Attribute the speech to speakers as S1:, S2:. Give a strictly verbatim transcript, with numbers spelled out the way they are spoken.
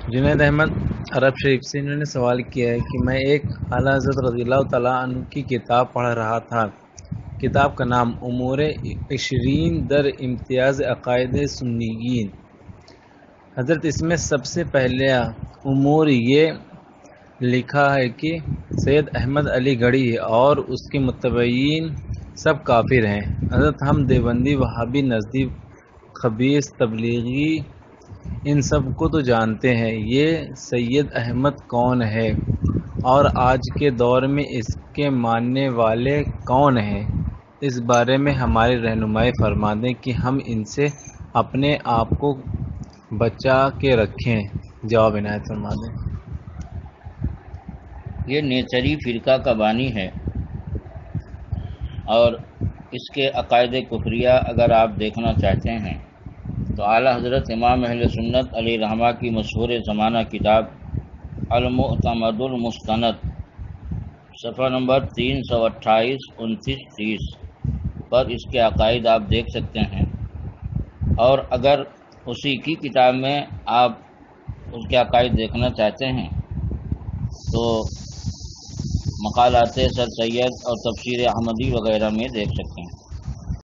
S1: جنید احمد عرب شریف سے انہوں نے سوال کیا ہے کہ میں ایک اعلیٰ حضرت رضی اللہ تعالیٰ عنہ کی کتاب پڑھ رہا تھا۔ کتاب کا نام امور عشرین در امتیاز عقائد سنیین۔ حضرت اس میں سب سے پہلے امور یہ لکھا ہے کہ سید احمد علی گڑھی اور اس کے متبعین سب کافر ہیں۔ حضرت ہم دیوبندی، وہابی، نجدی، خبیث، تبلیغی ان سب کو تو جانتے ہیں۔ یہ سید احمد کون ہے اور آج کے دور میں اس کے ماننے والے کون ہیں، اس بارے میں ہماری رہنمائی فرما دیں کہ ہم ان سے اپنے آپ کو بچا کے رکھیں۔ جواب عنایت فرما دیں۔
S2: یہ نیچری فرقہ کا بانی ہے اور اس کے عقائد کفریہ اگر آپ دیکھنا چاہتے ہیں تو اعلیٰ حضرت امام اہل سنت علیہ رحمہ کی مشہور زمانہ کتاب المعتمد المستند صفحہ نمبر تین سو اٹھائیس انتیس تیس پر اس کے عقائد آپ دیکھ سکتے ہیں، اور اگر اسی کی کتاب میں آپ اس کے عقائد دیکھنا چاہتے ہیں تو مقالات سر سید اور تفسیر احمدی وغیرہ میں دیکھ سکتے ہیں۔